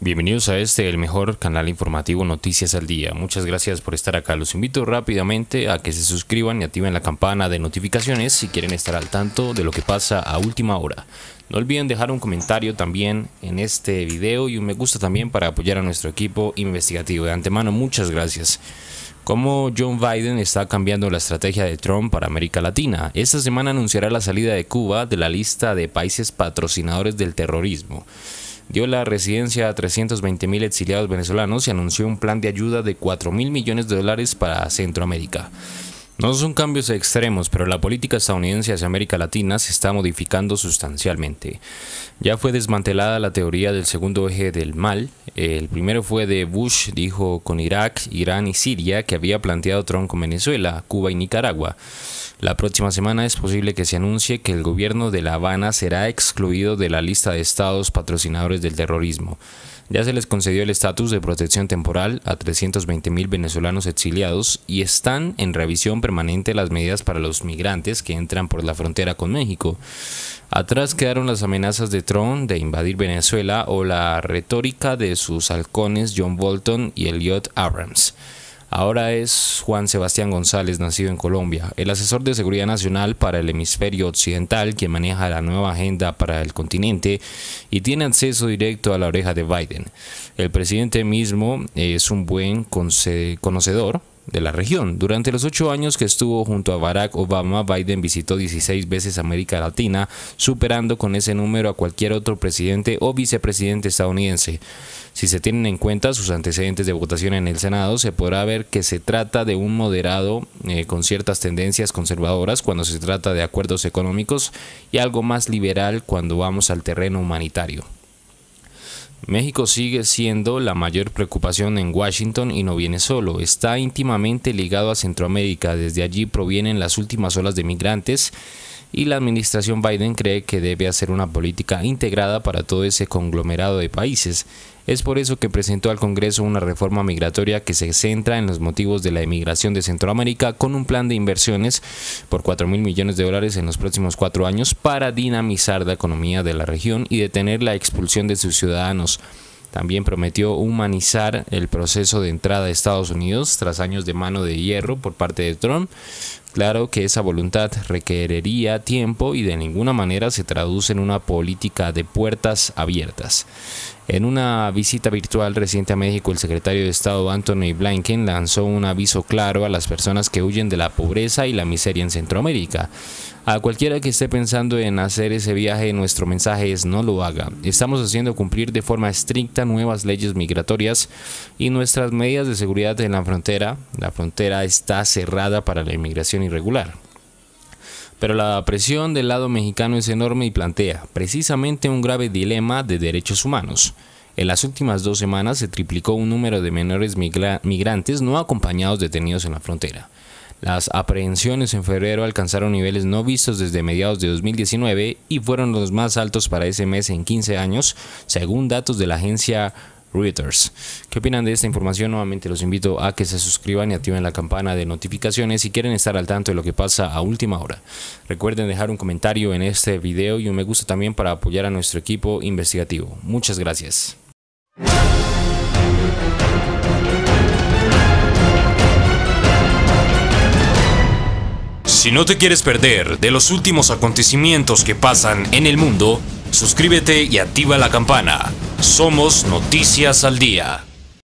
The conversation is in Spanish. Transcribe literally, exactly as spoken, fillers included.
Bienvenidos a este, el mejor canal informativo Noticias al Día. Muchas gracias por estar acá. Los invito rápidamente a que se suscriban y activen la campana de notificaciones si quieren estar al tanto de lo que pasa a última hora. No olviden dejar un comentario también en este video y un me gusta también para apoyar a nuestro equipo investigativo. De antemano, muchas gracias. Cómo Joe Biden está cambiando la estrategia de Trump para América Latina. Esta semana anunciará la salida de Cuba de la lista de países patrocinadores del terrorismo. Dio la residencia a trescientos veinte mil exiliados venezolanos y anunció un plan de ayuda de cuatro mil millones de dólares para Centroamérica. No son cambios extremos, pero la política estadounidense hacia América Latina se está modificando sustancialmente. Ya fue desmantelada la teoría del segundo eje del mal. El primero fue de Bush, dijo con Irak, Irán y Siria, que había planteado Trump con Venezuela, Cuba y Nicaragua. La próxima semana es posible que se anuncie que el gobierno de La Habana será excluido de la lista de estados patrocinadores del terrorismo. Ya se les concedió el estatus de protección temporal a trescientos veinte mil venezolanos exiliados y están en revisión permanente las medidas para los migrantes que entran por la frontera con México. Atrás quedaron las amenazas de Trump de invadir Venezuela o la retórica de sus halcones John Bolton y Elliot Abrams. Ahora es Juan Sebastián González, nacido en Colombia, el asesor de seguridad nacional para el hemisferio occidental, quien maneja la nueva agenda para el continente y tiene acceso directo a la oreja de Biden. El presidente mismo es un buen conocedor de la región. Durante los ocho años que estuvo junto a Barack Obama, Biden visitó dieciséis veces América Latina, superando con ese número a cualquier otro presidente o vicepresidente estadounidense. Si se tienen en cuenta sus antecedentes de votación en el Senado, se podrá ver que se trata de un moderado eh, con ciertas tendencias conservadoras cuando se trata de acuerdos económicos y algo más liberal cuando vamos al terreno humanitario. México sigue siendo la mayor preocupación en Washington y no viene solo, está íntimamente ligado a Centroamérica, desde allí provienen las últimas olas de migrantes y la administración Biden cree que debe hacer una política integrada para todo ese conglomerado de países. Es por eso que presentó al Congreso una reforma migratoria que se centra en los motivos de la emigración de Centroamérica con un plan de inversiones por cuatro mil millones de dólares en los próximos cuatro años para dinamizar la economía de la región y detener la expulsión de sus ciudadanos. También prometió humanizar el proceso de entrada a Estados Unidos tras años de mano de hierro por parte de Trump. Claro que esa voluntad requeriría tiempo y de ninguna manera se traduce en una política de puertas abiertas. En una visita virtual reciente a México, el secretario de Estado Antony Blinken lanzó un aviso claro a las personas que huyen de la pobreza y la miseria en Centroamérica. A cualquiera que esté pensando en hacer ese viaje, nuestro mensaje es: no lo haga. Estamos haciendo cumplir de forma estricta nuevas leyes migratorias y nuestras medidas de seguridad en la frontera. La frontera está cerrada para la inmigración irregular. Pero la presión del lado mexicano es enorme y plantea precisamente un grave dilema de derechos humanos. En las últimas dos semanas se triplicó un número de menores migra- migrantes no acompañados detenidos en la frontera. Las aprehensiones en febrero alcanzaron niveles no vistos desde mediados de dos mil diecinueve y fueron los más altos para ese mes en quince años, según datos de la agencia Reuters. ¿Qué opinan de esta información? Nuevamente los invito a que se suscriban y activen la campana de notificaciones si quieren estar al tanto de lo que pasa a última hora. Recuerden dejar un comentario en este video y un me gusta también para apoyar a nuestro equipo investigativo. Muchas gracias. Si no te quieres perder de los últimos acontecimientos que pasan en el mundo, suscríbete y activa la campana. Somos Noticias al Día.